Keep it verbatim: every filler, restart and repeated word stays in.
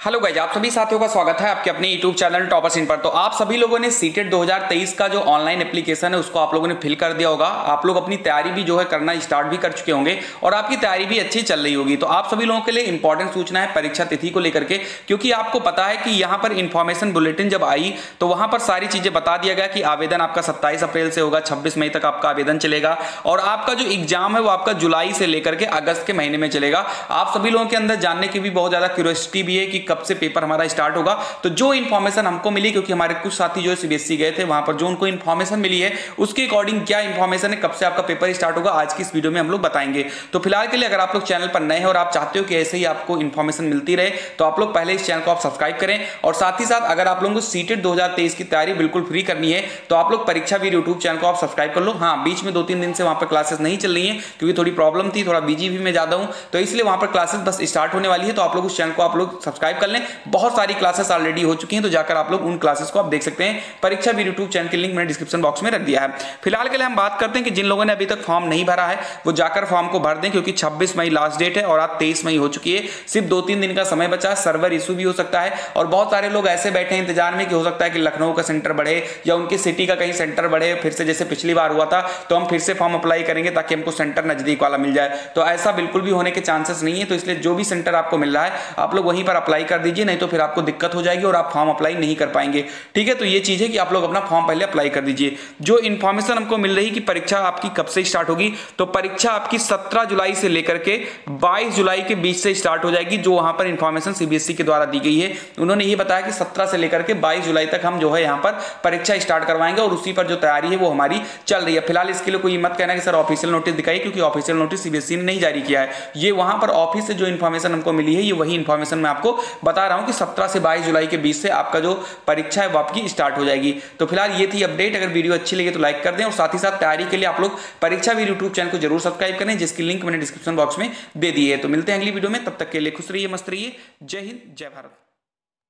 Hello guys, आप सभी साथियों का स्वागत है आपके अपने यूट्यूब चैनल टॉपर्स इन पर। तो आप सभी लोगों ने सीटेट दो हज़ार तेईस का जो ऑनलाइन एप्लीकेशन है उसको आप लोगों ने फिल कर दिया होगा। आप लोग अपनी तैयारी भी जो है करना स्टार्ट भी कर चुके होंगे और आपकी तैयारी भी अच्छी चल रही होगी। तो आप सभी लोगों के लिए इंपॉर्टेंट सूचना है परीक्षा तिथि को लेकर के, क्योंकि आपको पता है कि यहाँ पर इंफॉर्मेशन बुलेटिन जब आई तो वहां पर सारी चीजें बता दिया गया कि आवेदन आपका सत्ताईस अप्रैल से होगा, छब्बीस मई तक आपका आवेदन चलेगा और आपका जो एग्जाम है वो आपका जुलाई से लेकर के अगस्त के महीने में चलेगा। आप सभी लोगों के अंदर जानने की भी बहुत ज्यादा क्यूरियोसिटी भी है कि कब से पेपर हमारा स्टार्ट होगा। तो जो इंफॉर्मेशन हमको मिली, क्योंकि हमारे कुछ साथी जो सीबीएसई गए थे वहां पर जो उनको इंफॉर्मेशन मिली है उसके अकॉर्डिंग क्या इंफॉर्मेशन है, कब से आपका पेपर स्टार्ट होगा, आज की इस वीडियो में हम लोग बताएंगे। तो फिलहाल के लिए अगर आप लोग चैनल पर नए हैं और आप चाहते हो कि ऐसे ही आपको इंफॉर्मेशन मिलती रहे तो आप लोग पहले इस चैनल को आप सब्सक्राइब करें। और साथ ही साथ अगर आप लोगों को सीटेट दो हज़ार तेईस की तैयारी बिल्कुल फ्री करनी है तो आप लोग परीक्षा वीर यूट्यूब चैनल को आप सब्सक्राइब कर लो। हाँ, बीच में दो तीन दिन से वहां पर क्लासेस नहीं चल रही है क्योंकि थोड़ी प्रॉब्लम थी, थोड़ा बिजी भी मैं ज्यादा हूं, तो इसलिए वहां पर क्लासेस बस स्टार्ट होने वाली है। तो आप लोग उस चैनल को आप लोग सब्सक्राइब कर लें। बहुत सारी क्लासेस ऑलरेडी हो चुकी हैं तो जाकर आप लोग उन क्लासेस को आप देख सकते हैं। परीक्षा वीर यूट्यूब चैनल की लिंक मैंने डिस्क्रिप्शन बॉक्स में रख दिया है। फिलहाल के लिए हम बात करते हैं कि जिन लोगों ने अभी तक फॉर्म नहीं भरा है वो जाकर फॉर्म को भर दें, क्योंकि छब्बीस मई लास्ट डेट है और आज तेईस मई हो चुकी है। सिर्फ दो तीन दिन का समय बचा है, सर्वर इशू भी हो सकता है और बहुत सारे लोग ऐसे बैठे हैं इंतजार में कि हो सकता है कि लखनऊ का सेंटर बढ़े या उनकी सिटी का कहीं सेंटर बढ़े, फिर से जैसे पिछली बार हुआ था तो हम फिर से फॉर्म अप्लाई करेंगे ताकि हमको सेंटर नजदीक वाला मिल जाए। तो ऐसा बिल्कुल भी होने के चांसेस नहीं है। तो इसलिए जो भी सेंटर आपको मिल रहा है आप लोग वहीं पर अप्लाई कर दीजिए, नहीं तो फिर आपको दिक्कत हो जाएगी और आप फॉर्म अप्लाई नहीं कर पाएंगे। ठीक है, तो ये चीज है कि आप लोग अपना फॉर्म पहले अप्लाई कर दीजिए। जो इन्फॉर्मेशन हमको मिल रही कि परीक्षा आपकी कब से स्टार्ट होगी, तो परीक्षा आपकी सत्रह जुलाई से लेकर के बाईस जुलाई के बीच से स्टार्ट हो जाएगी। जो वहां पर इंफॉर्मेशन सीबीएसई के द्वारा दी गई है, उन्होंने ये बताया कि सत्रह से लेकर के बाईस जुलाई तक हम जो है यहाँ पर परीक्षा स्टार्ट करवाएंगे और उसी पर जो तैयारी है वो हमारी चल रही है। फिलहाल इसके लिए कोई मत कहना कि सर ऑफिशियल नोटिस दिखाइए, क्योंकि ऑफिशियल नोटिस सीबीएसई ने नहीं जारी किया है। ये वहां पर ऑफिस से जो इन्फॉर्मेशन हमको मिली है ये वही इन्फॉर्मेशन मैं आपको बता रहा हूं कि सत्रह से बाईस जुलाई के बीच से आपका जो परीक्षा है वो आपकी स्टार्ट हो जाएगी। तो फिलहाल ये थी अपडेट। अगर वीडियो अच्छी लगे तो लाइक कर दें और साथ ही साथ तैयारी के लिए आप लोग परीक्षा वीर यूट्यूब चैनल को जरूर सब्सक्राइब करें, जिसकी लिंक मैंने डिस्क्रिप्शन बॉक्स में दे दी है। तो मिलते हैं अगली वीडियो में, तब तक के लिए खुश रहिए, मस्त रहिए। जय हिंद, जय भारत।